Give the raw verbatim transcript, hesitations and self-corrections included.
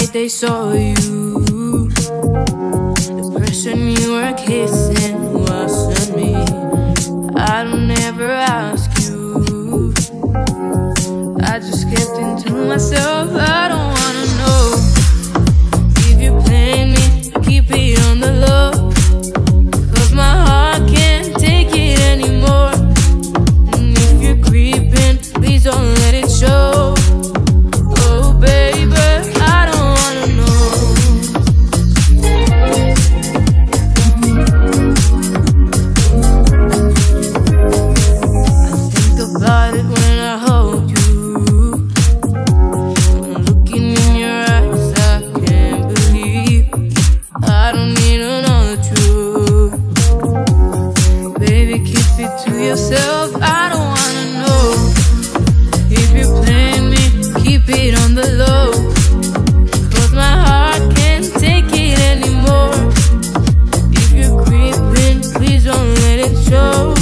they saw you. The person you were kissing wasn't me. I don't ever ask you. I just kept it to myself. I don't wanna know if you're playing me. Keep it on the low, 'cause my heart can't take it anymore. And if you're creeping, please don't let it show. Oh baby, I don't wanna know. I think about it when I hold you. I'm looking in your eyes, I can't believe I don't need to know the truth. Baby, keep it to yourself. I don't wanna know if you're playing me. Keep it on the low, 'cause my heart can't take it anymore. If you're creeping, please don't let it show.